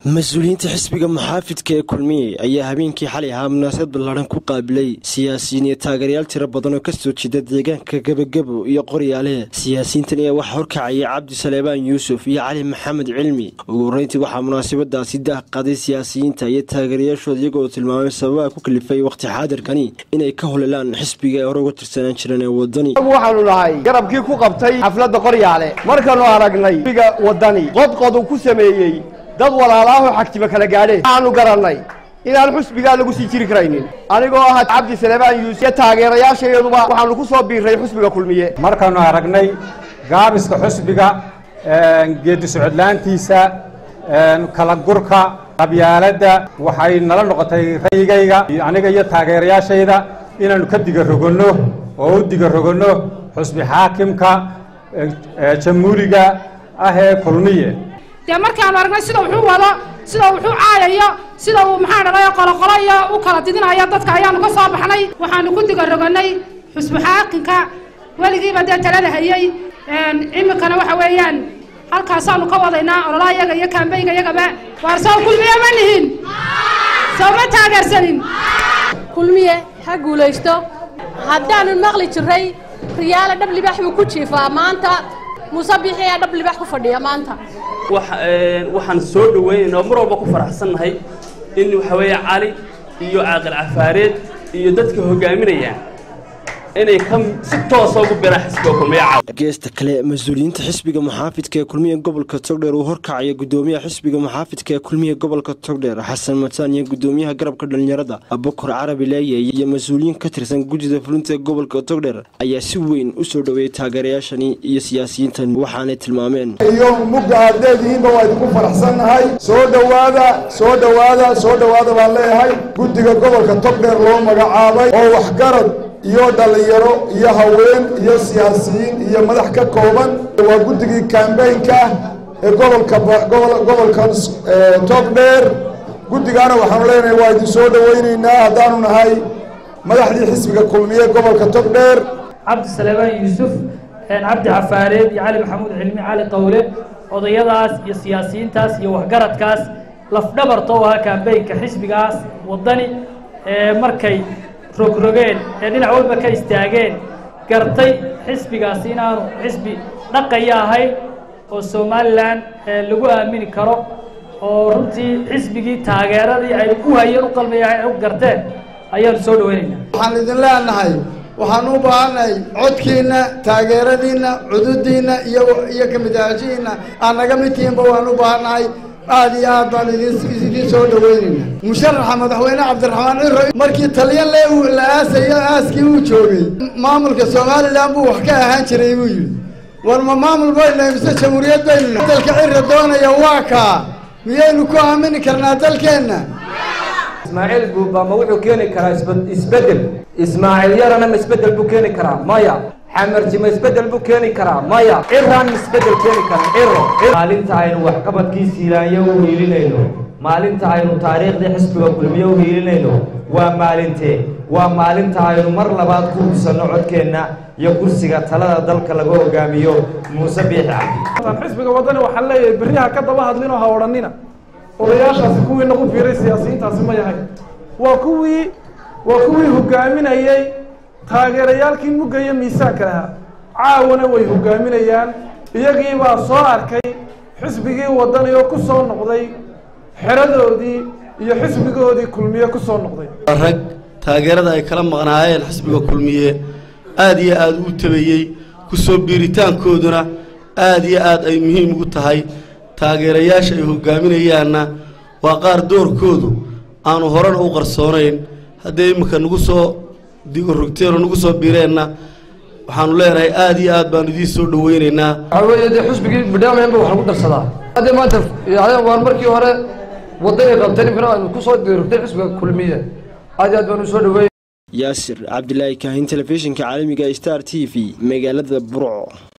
مسؤولينta xisbiga muxaafidka ee kulmiye ayaa habeenkii xalay ahaa munaasabad ballaaran ku qaabilay siyaasiyiin iyo taageerayaal tiro badan oo ka soo jeeda deegaanka Gabagabo iyo Qoryaale. Siyaasiyiintan ayaa wax horkacaya Cabdi Saleebaan Yuusuf iyo Cali Maxamed Cilmi. Ugu horeyntii waxaa munaasabadaasi daaqaday siyaasiyiinta iyo taageerayaashooda iyagoo tilmaamay sababaha ku kalifay waqti xaadirkani inay ka howleelaan xisbiga hore uga tirsanaan jireen ee wadani. waxaanu nahay garabkii ku qabtay xafladda Qoryaale markaanu aragnay xisbiga wadani qodqod ku sameeyay dad walaalaha xagtiba kala gaadhay aanu garanay inaan xisbiga lagu sii jiri karaynin anigoo ah Cabdi Saleebaan Yuusuf taageerayaashayaduba waxaanu ku soo biiray xisbiga kulmiye markaanu aragnay gaabiska xisbiga geedi socodlaantiisa kala gurka qabyaalada waxay nala noqotay rayigayga aniga iyo taageerayaashayda inaanu ka diga rogono oo u diga rogono xisbi xaakimka jamhuuriga ah ee kulmiye markaan aragnay sida wuxuu wado sida wuxuu caayayo sida uu maxaan dhahay qolqolayo u kala didinaya dadka ayaanu ka soo baxnay waxaanu ku diga roganay xisbi xaakimka waligiiba talada hayay imikana waxa weeyaan halkaas aanu ka wadaynaa ololayaga iyo kaambeeyga iyagaba waar soo kulmiye ma nihin soo ma taageersanin kulmiye ha guulaysto haddaanu maqli jiray riyaal dhab libax ku jiifaa maanta musabixi dhab libax ku fadhiya maanta waxaan soo dhaweynaa mar walba ku faraxsanahay in waxa weeye Cali iyo Caaqil Cafaareed iyo dadka hogaaminaya inay si toos ah ugu biiraan xisbiga kulmiye. geesta kale mas'uuliyiinta xisbiga muxaafidka ee kulmiye gobolka Togdheer uu horkacay gudoomiyaha xisbiga muxaafidka ee kulmiye gobolka Togdheer Xasan Mataan iyo gudoomiyaha garabka dhalinyarada Abubakar Carabi Leeyahay iyo mas'uuliyiin ka tirsan gudida fulinta gobolka Togdheer ayaa si weyn u soo dhaweeyay taageerayaashani iyo siyaasiyiintan waxaana tilmaameen iyo mugaadeediinba waa idinku faraxsanahay soo dhawaada baan leeyahay gudiga gobolka Togdheer loo magacaabay oo wax garad iyo dhalinyaro iyo haween iyo siyaasiyiin iyo madax ka kooban waa gudigii campaign-ka ee gobolka Togdheer gudigana waxaan leenahay waa idin soo dhaweynaynaa haddaanu nahay madaxdii xisbiga kulmiye gobolka Togdheer Cabdi Saleebaan Yuusuf Cabdi Cafaareed iyo Cali Maxamed Cilmi Cali Qawle odayadaas iyo siyaasiyiintaas iyo waxgaradkaas lafdhabarto waa campaign-ka xisbigaas wadani markay rogrogeen dhinac walba ka istaageen gartay xisbigaas inaanu xisbi dhaqaya ahayn oo Soomaaliland lagu aamini karo oo runtii xisbigii taageeradii ay ku hayeen u qalmayeen u garteen ayaan soo dhaweynaynaa waxaan idin leenahay waxaan u baahanahay codkiina taageeradiina cududiina iyo kamidaajiina anaga midtiinba waan u baahanahay aad iyo aad baan idin soo dhaweynayna musharaxa madaxweyne Cabdiraxmaan Ciro markii taliyan la aasayo aaskii uu joogay maamulka Soomaaliland buu wax ka ahaan jiray uu yiri war ma maamul bayna mise jamhuuriyad bayna dalka Ciro doonaya waa ka miyaynu ku aamini karnaa dalkeena Ismaaciil Buuba ma wuxuu keeni karaa isbedel Ismaaciil yarana ma isbedel buu keeni karaa maya xamarji ma isbedel buu keeni karaa maya Ciraan isbedel keeni karaa Ciro maalinta aynu wax qabadkiisa ilaayo u hiilinayno maalinta aynu taariikhda xisbiga kulmiye u hiilinayno waa maalinta aynu mar labaad ku hubsano codkeena iyo kursiga talada dalka lagu hogaamiyo Muuse Biixi Cabdi xisbiga wadani waxa leeyahay bariyaha ka daba hadlino ha oranina odayaashaasi kuwii nagu fiiray siyaasiyiintaasi ma yahay waa kuwii hogaaminayay taageerayaalkii mugaya miisaanka lahaa caawana way hogaaminayaan iyagii baa soo arkay xisbigii wadani oo ku soo noqday xeradoodii iyo xisbigoodii kulmiye ku soo noqday rag taageerada ay kala maqnaayeen xisbiga kulmiye aad iyo aad u tabeeyay ku soo biiritaankooduna aad iyo aad ay muhiim ugu tahay taageerayaasha ay hogaaminayaanna waa qaar doorkoodu aanu horena u qarsoonayn haddii imika nagu soo digo rogteen oo nagu soo biireenna waxaanu leenahay aad iyo aad baanu idiin soo dhaweynaynaa waxaa xisbigii barnaamijka wax lagu darsadaa hadda maanta waan markii hore wadada qabtay in aynu ku soo diirtay xisbiga kulmiye aad baanu soo dhaweeyay Yaasir Cabdilaahi Kaahin telefishinka caalamiga Star TV magaalada Burco.